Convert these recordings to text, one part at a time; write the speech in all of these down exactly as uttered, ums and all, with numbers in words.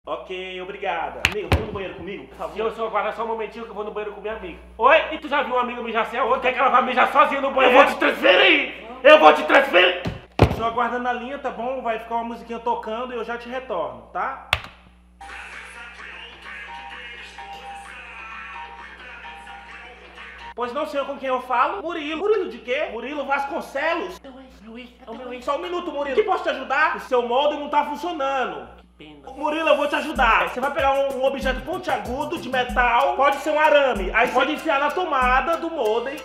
Ok, obrigada. Amigo, vamos no banheiro comigo, por favor? Se eu só aguardar só um momentinho que eu vou no banheiro com minha amiga. Oi? E tu já viu uma amiga mijar sem a outra? Quer que ela vá mijar sozinha no banheiro? Eu vou te transferir! Eu vou te transferir! Só aguardando a linha, tá bom? Vai ficar uma musiquinha tocando e eu já te retorno, tá? Pois não sei com quem eu falo. Murilo. Murilo de quê? Murilo Vasconcelos. Meu ex, meu ex, é o meu ex. Só um minuto, Murilo. Que posso te ajudar? O seu modem não tá funcionando. Que pena. Murilo, eu vou te ajudar. Você vai pegar um, um objeto pontiagudo de metal. Pode ser um arame. Aí você pode enfiar na tomada do modem.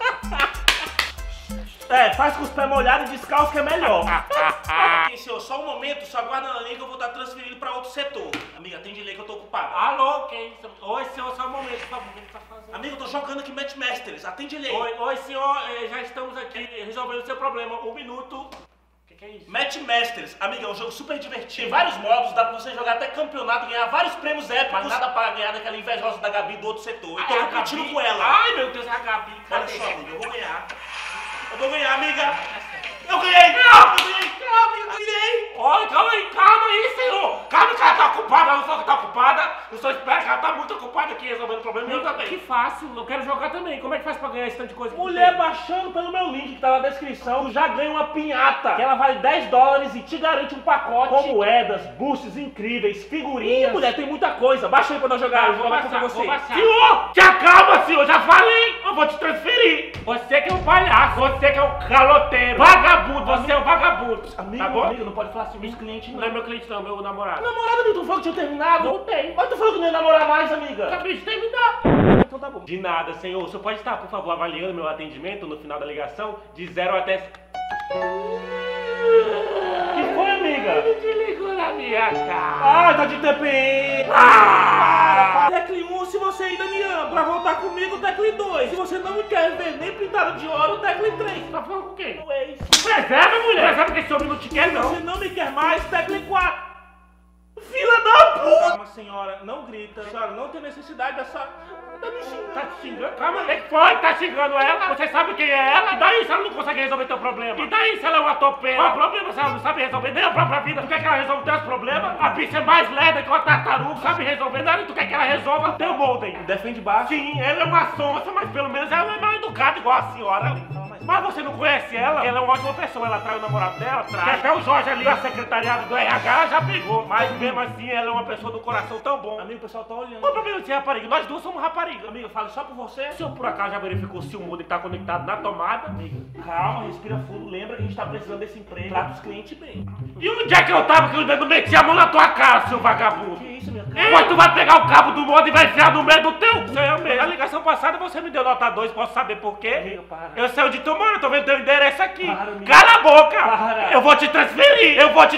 É, faz com os pés molhados e descalço que é melhor. Ok, senhor, só um momento, só aguarda na linha que eu vou estar transferindo pra outro setor. Amiga, atende lei que eu tô ocupado. Alô, ok. Oi, senhor, só um momento, por favor. O que ele tá fazendo? Amiga, eu tô jogando aqui Match Masters, atende lei. Oi, oi, senhor, eh, já estamos aqui resolvendo o seu problema. Um minuto. O que, que é isso? Match Masters, amiga, é um jogo super divertido. Tem vários modos, dá pra você jogar até campeonanato, ganhar vários prêmios épicos. Mas nada pra ganhar daquela invejosa da Gabi do outro setor. Eu tô Ah, é a competindo Gabi? com ela. Ai, meu Deus, é a Gabi. Olha Cadê? só, amiga, eu vou ganhar. Eu vou ganhar, amiga. Eu ganhei! Eu ganhei! Eu ganhei! Olha, calma aí, calma aí, senhor! Calma que ela tá ocupada, ela não só que tá ocupada. Eu só espero que ela tá muito ocupada aqui resolvendo o problema. Eu também. Que fácil, eu quero jogar também. Como é que faz pra ganhar esse tanto de coisa? Mulher, baixando pelo meu link que tá na descrição, tu já ganha uma pinhata. Que ela vale dez dólares e te garante um pacote com moedas, boosts incríveis, figurinhas. Ih, mulher, tem muita coisa. Baixa aí pra nós jogar. Eu vou jogar com você. Senhor, te acalma, senhor, já falei. Eu vou te transferir. Você que é um palhaço, você que é um caloteiro. Vagabundo, você é um vagabundo. Amigo, Tá bom? amigo, não pode falar assim dos clientes, não. Não é meu cliente não, meu namorado. Namorada, amigo, tu falou que tinha terminado? Não tem. Mas tu falou que não ia namorar mais, amiga. Acabei de terminar. Então tá bom. De nada, senhor. O senhor pode estar, por favor, avaliando meu atendimento no final da ligação de zero até... Que foi, amiga? Ele desligou na minha cara. Ah, tá de T P M. Ah! Tecle um se você ainda me ama. Pra voltar comigo, tecle dois. Se você não me quer ver nem pintado de ouro, tecle três. Tá falando com quem? O ex. Preserva, mulher! Preserva que esse homem não te quer, Se não. você não me quer mais, tecle quatro. Fila da puta! Calma, senhora, não grita. Senhora, não tem necessidade dessa... Tá me xingando. Tá te xingando? Calma, o que foi? Tá xingando ela? Você sabe quem é ela? E daí se ela não consegue resolver teu problema? E daí se ela é uma topeira? Qual é o problema se ela não sabe resolver nem a própria vida? Tu quer que ela resolva teus problemas? A bicha é mais lerda que uma tartaruga, sabe resolver nada e tu quer que ela resolva teu molden. Defende baixo. Sim, ela é uma sonsa, mas pelo menos ela é mal educada igual a senhora. Mas você não conhece ela? Ela é uma ótima pessoa, ela trai o namorado dela, trai. Que até o Jorge ali da secretariado do R H já pegou. Mas mesmo assim, ela é uma pessoa do coração tão bom. Amigo, o pessoal tá olhando. Qual o problema de ser rapariga? Nós duas somos rapariga. Amigo, fala só por você. O senhor por acaso já verificou se o modem tá conectado na tomada? Amigo, calma, respira fundo. Lembra que a gente tá precisando desse emprego. Trata os clientes bem. E onde é que eu tava que eu não meti a mão na tua cara, seu vagabundo? Que isso, minha cara? Depois tu vai pegar o cabo do modem e vai enfiar no meio do teu. Isso é mesmo. Na ligação passada você me deu nota dois, posso saber por quê? Amigo, para. Eu sei onde tu mora, eu tô vendo teu endereço aqui. Para, amigo. Cala a boca! Para. Eu vou te transferir! Eu vou te...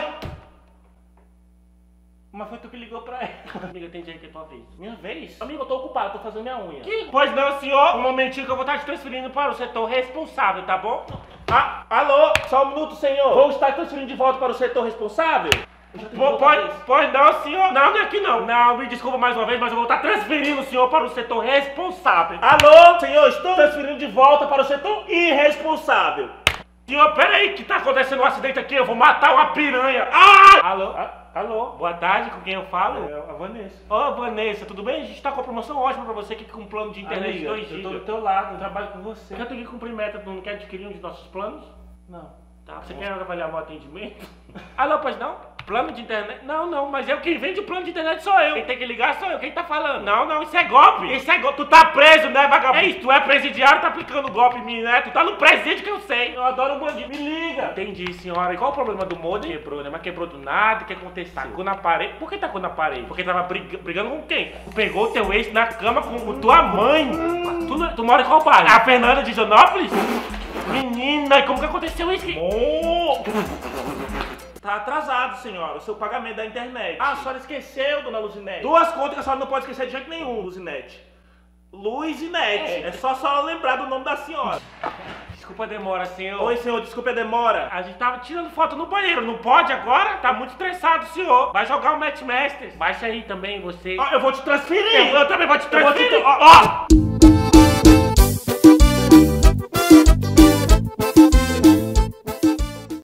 Mas foi tu que ligou pra ela. Amiga, tem dia que é tua vez. Minha vez? Amigo, eu tô ocupado, tô fazendo minha unha. Que? Pois não, senhor. Um momentinho que eu vou estar te transferindo para o setor responsável, tá bom? Ah, alô? Só um minuto, senhor. Vou estar transferindo de volta para o setor responsável? Po- Pois, pois não, senhor. Não, não é aqui não. Não, me desculpa mais uma vez, mas eu vou estar transferindo o senhor para o setor responsável. Alô, senhor, estou transferindo de volta para o setor irresponsável. Senhor, peraí, que tá acontecendo um acidente aqui, eu vou matar uma piranha. Ah! Alô? Ah, alô? Boa tarde, com quem eu falo? É a Vanessa. Ô, Vanessa, tudo bem? A gente tá com uma promoção ótima pra você aqui com um plano de internet de Amiga, dois eu tô do gigas. teu lado, eu trabalho com você. Quer tu que cumprir meta, tu não quer adquirir um de nossos planos? Não. Tá, você quer avaliar meu atendimento? Alô, pois não? Plano de internet? Não, não, mas eu quem vende o plano de internet sou eu. Quem tem que ligar sou eu, quem tá falando? Não, não, isso é golpe. Isso é golpe. Tu tá preso, né, vagabundo? É isso, tu é presidiário, tá aplicando golpe em mim, né? Tu tá no presídio que eu sei. Eu adoro um bandido. Me liga. Entendi, senhora. E qual o problema do modem? Quebrou, né? Mas quebrou do nada, o que aconteceu? Tacou na parede. Por que tacou na parede? Porque tava briga- brigando com quem? Pegou o teu ex na cama com tua mãe. Tu, tu mora em qual bairro? A Fernanda de Janópolis? Menina, e como que aconteceu isso? Oh. Tá atrasado, senhora, o seu pagamento da internet. Ah, a senhora esqueceu, dona Luzinete. Duas contas que a senhora não pode esquecer de jeito nenhum, Luzinete. Luzinete. É, é só a senhora lembrar do nome da senhora. Desculpa a demora, senhor. Oi, senhor, desculpe a demora. A gente tava tirando foto no banheiro, não pode agora? Tá muito estressado, senhor. Vai jogar o Match Masters. Baixa aí também, você. Ó, eu vou te transferir. Eu, eu também vou te Eu vou te transferir. tra- Ó, ó.